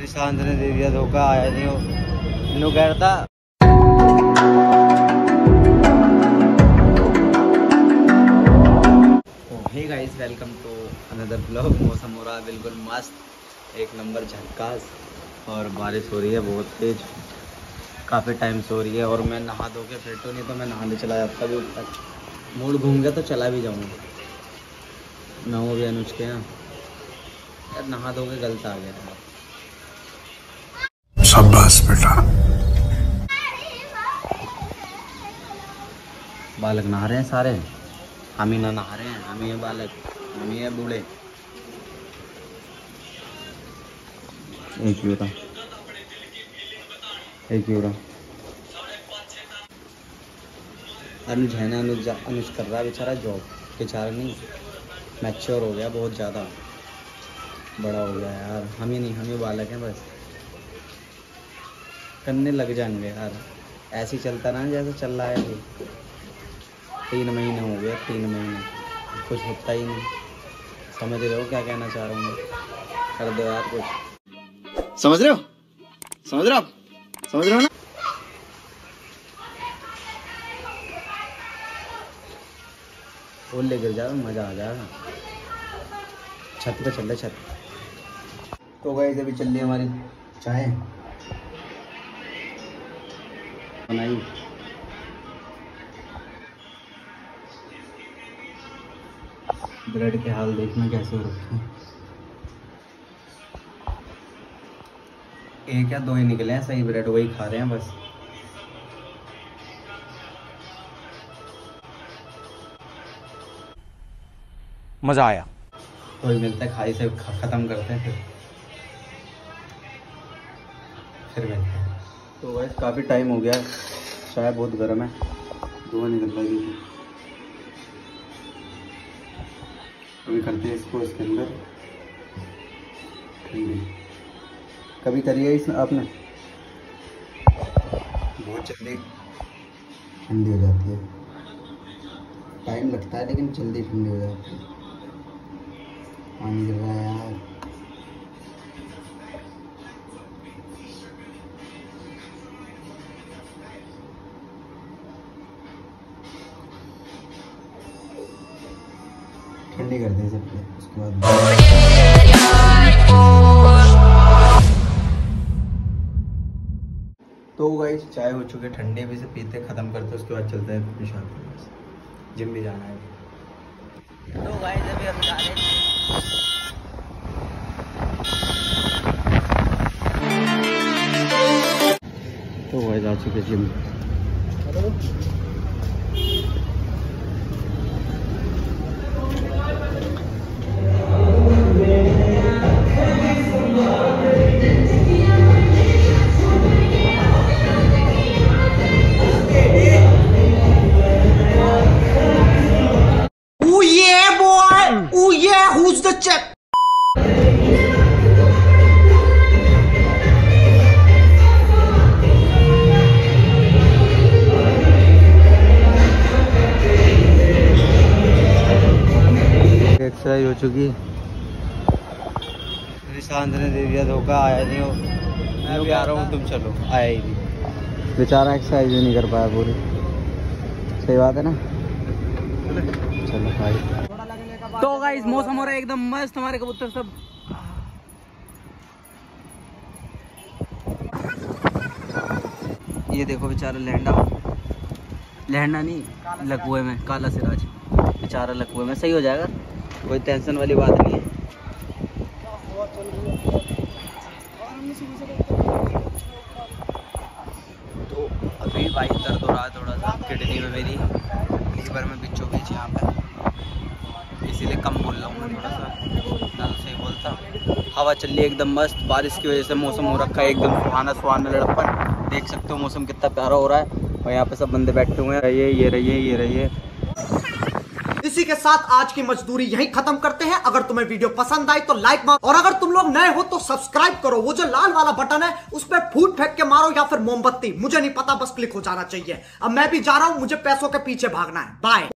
निशांत ने दे दिया धोखा, आया नहीं हो नु कहता। Hey guys, welcome to another blog. मौसम हो रहा है बिल्कुल मस्त, एक नंबर झक्कास, और बारिश हो रही है बहुत तेज, काफ़ी टाइम से हो रही है। और मैं नहा धो के फिर तो नहीं तो मैं नहाने चला जाता भी, मूड घूम गया तो चला भी जाऊँगा। नहाऊँ भी अनुज के यहाँ यार, नहा धो के गलत आ गया था। शाबाश बेटा। बालक नहा रहे हैं सारे, हम ही ना नहा रहे हैं, हम ही है बालक, हम ही है बूढ़े। एक यूरा अनुज है ना, अनुज कर रहा है बेचारा जॉब, बेचारा नहीं, मैच्योर हो गया, बहुत ज़्यादा बड़ा हो गया यार। हम ही नहीं, हम ही बालक हैं बस, करने लग जाएंगे यार। ऐसे ही चलता ना जैसे चल रहा है अभी। 3 महीने हो गए, 3 महीने कुछ होता ही नहीं। समझ रहे हो क्या कहना चाह रहा हूँ मैं? कर दो यार कुछ। समझ रहे हो आप? समझ रहे हो ना? फूल ले गिर जाओ, मज़ा आ जाएगा। छत पे चल रहे, छत। तो गाइस अभी चल रही है हमारी चाय बनाई। ब्रेड के हाल देखना कैसे हो रखे हैं। एक या दो ही निकले हैं सही ब्रेड, वही खा रहे हैं बस। मजा आया। कोई मिलता है, खाई से ख़त्म करते हैं फिर मिलते हैं। तो गाइस काफ़ी टाइम हो गया है, चाय बहुत गर्म है, धुआं निकल रहा है। अभी करते हैं इसको इसके अंदर ठंडी। कभी करी है इसमें आपने? बहुत जल्दी ठंडी हो जाती है, टाइम लगता है लेकिन जल्दी ठंडी हो जाती है। पानी गिर रहा है यार। ठंडी कर दे सबके, उसके बाद तो गाइस चाय हो चुकी है ठंडी, भी से पीते ख़त्म करते, उसके बाद चलते हैं पेशाब के पास, जिम भी जाना है। तो गाइस अभी हम जा रहे हैं। तो गाइस आ चुके gym. Who's the check? Exercise हो चुकी, निशांत ने दे दिया धोखा, आया नहीं हो। मैं भी आ रहा हूँ, तुम चलो। आया ही नहीं बेचारा, एक्सरसाइज भी नहीं कर पाया पूरी। सही बात है ना? चलो भाई। तो गाइस मौसम हो रहा है एकदम मस्त, हमारे कबूतर सब ये देखो बेचारा लहंडा नहीं, लकुए में काला सिराज बेचारा, लकुए में सही हो जाएगा, कोई टेंशन वाली बात नहीं है। तो अभी भाई दर्द हो रहा है थोड़ा सा किडनी में, मेरी लीवर में बिच्छू बीच यहाँ पे, इसीलिए कम बोल रहा हूँ मैं थोड़ा सा, ना तो सही बोलता। हवा चल रही है एकदम मस्त, बारिश की वजह से मौसम हो रखा है एकदम सुहाना लड़प्पन। देख सकते हो मौसम कितना प्यारा हो रहा है, और यहाँ पे सब बंदे बैठे हुए हैं। ये रहिए। इसी के साथ आज की मजदूरी यहीं खत्म करते हैं। अगर तुम्हें वीडियो पसंद आई तो लाइक मारो, और अगर तुम लोग नए हो तो सब्सक्राइब करो। वो जो लाल वाला बटन है उस पर फूट फेंक के मारो या फिर मोमबत्ती, मुझे नहीं पता, बस क्लिक हो जाना चाहिए। अब मैं भी जा रहा हूं, मुझे पैसों के पीछे भागना है। बाय।